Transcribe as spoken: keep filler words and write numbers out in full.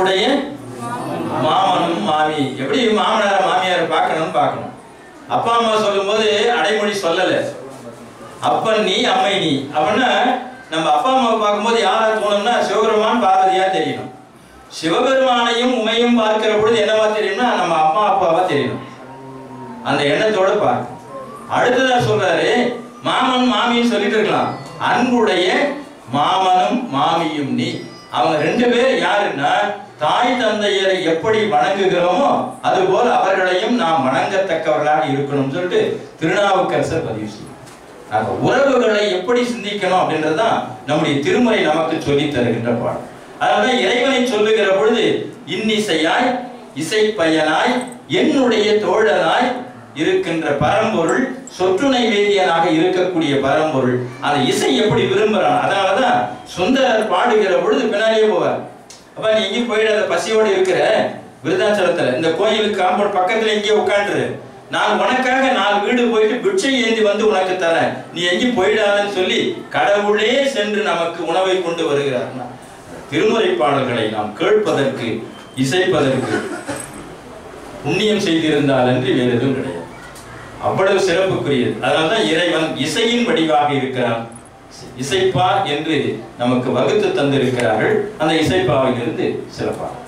அன்புடைய மாமனும் மாமி. எப்படி மாமனார மாமியார பார்க்கணும்னு பார்க்கணும். அப்பா அம்மா சொல்லும் போது அடைமொழி சொல்லல, அப்பன் நீ அம்மை நீ. அப்படின்னா நம்ம அப்பா அம்மாவை பார்க்கும்போது யாரா தோணும்னா சிவபெருமான் பார்வதியா தெரியணும். சிவபெருமானையும் உமையும் பார்க்கிற பொழுது என்னவா தெரியும்னா நம்ம அம்மா அப்பாவா தெரியணும். அந்த எண்ணத்தோட பார்க்க. அடுத்ததா சொல்றாரு மாமன் மாமின்னு சொல்லிட்டு இருக்கலாம், அன்புடைய மாமனும் மாமியும் நீ. அவங்க ரெண்டு பேர் யாருன்னா தாய் தந்தையரை எப்படி வணங்குகிறோமோ அது போல அவர்களையும் நாம் வணங்கத்தக்கவர்களாக இருக்கணும்னு சொல்லிட்டு திருநாவுக்கரசர் பதிவு செய்யும். உறவுகளை எப்படி சிந்திக்கணும் அப்படின்றதுதான் நம்முடைய திருமுறை நமக்கு சொல்லி தருகின்ற பாடம். அதனால இறைவனை சொல்லுகிற பொழுது இன்னிசையாய் இசைப்பயனாய் என்னுடைய தோழனாய் இருக்கின்ற பரம்பொருள், சொற்றுணை வேதியனாக இருக்கக்கூடிய பரம்பொருள். அந்த இசை எப்படி விரும்புறான். அதனாலதான் சுந்தரர் பாடுகிற பொழுது பின்னாலேயே போவார். அப்ப நீ எங்கேயும் போயிடாத, பசியோடு இருக்கிற விருதாச்சலத்துல இந்த கோயிலுக்கு காம்பவுண்ட் பக்கத்துல எங்கேயோ உட்காந்துரு, நான் உனக்காக நாலு வீடு போயிட்டு பிட்சை ஏந்தி வந்து உனக்கு தரேன், நீ எங்கேயும் போயிடாதன்னு சொல்லி கடவுளே சென்று நமக்கு உணவை கொண்டு வருகிறார். திருமுறை பாடல்களை நாம் கேட்பதற்கு இசைப்பதற்கு புண்ணியம் செய்திருந்தால் என்று வேறு எதுவும் கிடையாது. அவ்வளவு சிறப்புக்குரியது. அதனால்தான் இறைவன் இசையின் வடிவாக இருக்கிறான். இசைப்பா என்று நமக்கு வகுத்து தந்திருக்கிறார்கள். அந்த இசைப்பாவிலிருந்து சிறப்பாக